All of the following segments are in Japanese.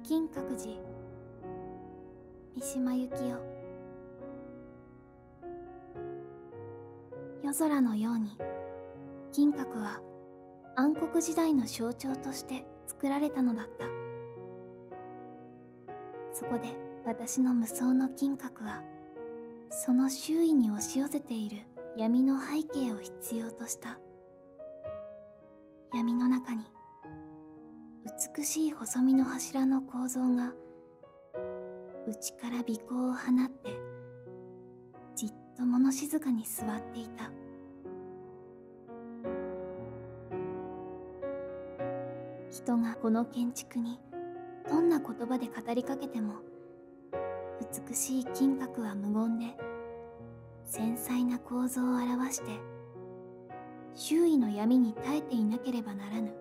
金閣寺、三島由紀夫。夜空のように、金閣は暗黒時代の象徴として作られたのだった。そこで私の無双の金閣は、その周囲に押し寄せている闇の背景を必要とした。闇の中に美しい細身の柱の構造が内から尾光を放ってじっと物静かに座っていた。人がこの建築にどんな言葉で語りかけても、美しい金閣は無言で繊細な構造を表して周囲の闇に耐えていなければならぬ。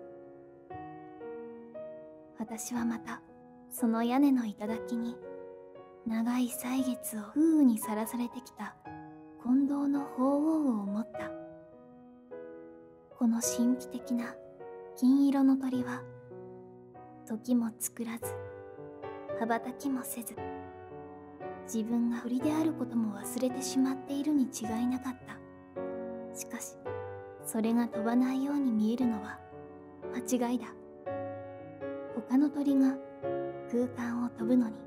私はまたその屋根の頂に長い歳月を風雨にさらされてきた金堂の鳳凰を思った。この神秘的な金色の鳥は時も作らず羽ばたきもせず、自分が鳥であることも忘れてしまっているに違いなかった。しかしそれが飛ばないように見えるのは間違いだ。他の鳥が空間を飛ぶのに、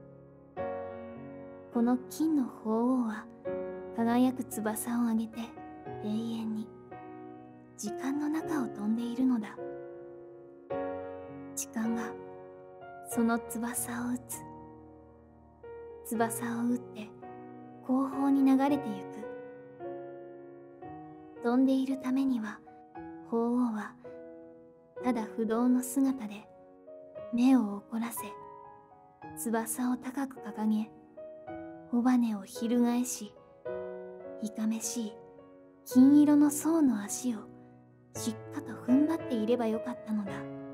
この金の鳳凰は輝く翼を上げて永遠に時間の中を飛んでいるのだ。時間がその翼を打つ。翼を打って後方に流れてゆく。飛んでいるためには鳳凰はただ不動の姿で目を怒らせ、翼を高く掲げ、尾羽を翻し、いかめしい金色の象の足をしっかと踏ん張っていればよかったのだ。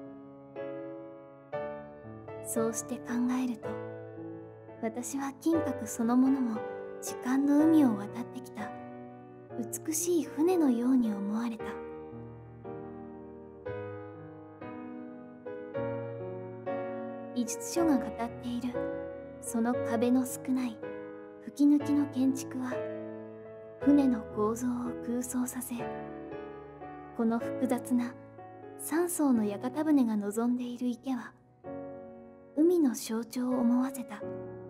そうして考えると、私は金閣そのものも時間の海を渡ってきた美しい船のように思われた。美術書が語っているその壁の少ない吹き抜きの建築は、船の構造を空想させ、この複雑な3層の屋形船が望んでいる池は海の象徴を思わせた。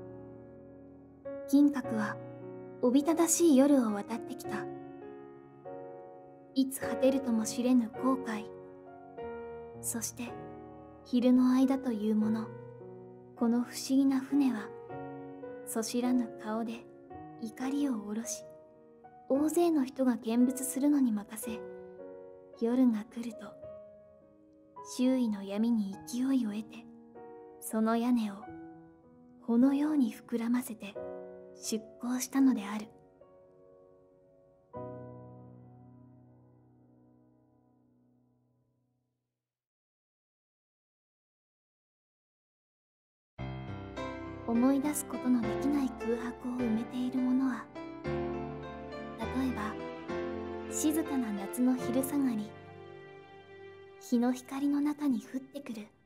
金閣はおびただしい夜を渡ってきた。いつ果てるとも知れぬ後悔、そして昼の間というもの。この不思議な船はそしらぬ顔で怒りを下ろし、大勢の人が見物するのに任せ、夜が来ると周囲の闇に勢いを得て、その屋根を穂のように膨らませて出港したのである。思い出すことのできない空白を埋めているものは、例えば静かな夏の昼下がり、日の光の中に降ってくる